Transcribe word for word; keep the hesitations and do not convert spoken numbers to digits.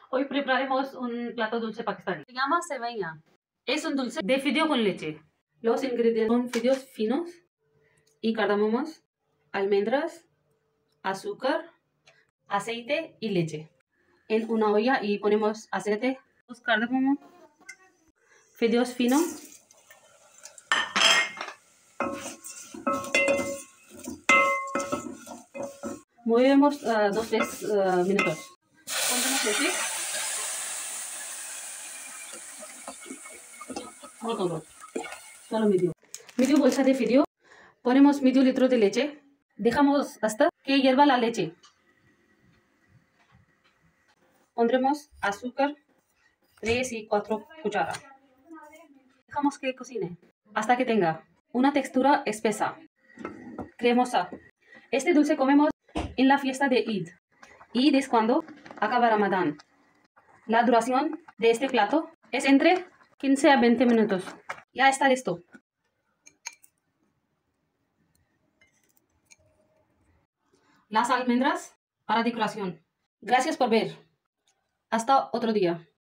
Hoy prepararemos un plato dulce pakistaní. Se llama sevilla. Es un dulce de fideo con leche. Los ingredientes son fideos finos y cardamomos, almendras, azúcar, aceite y leche. En una olla y ponemos aceite, los cardamomos, fideos finos, movemos uh, dos tres uh, minutos. Pondremos leche. No todo, solo medio. Medio bolsa de fideo. Ponemos medio litro de leche. Dejamos hasta que hierva la leche. Pondremos azúcar, tres y cuatro cucharadas. Dejamos que cocine hasta que tenga una textura espesa, cremosa. Este dulce comemos en la fiesta de Eid. Eid es cuando acaba Ramadán. La duración de este plato es entre quince a veinte minutos. Ya está listo. Las almendras para decoración. Gracias por ver. Hasta otro día.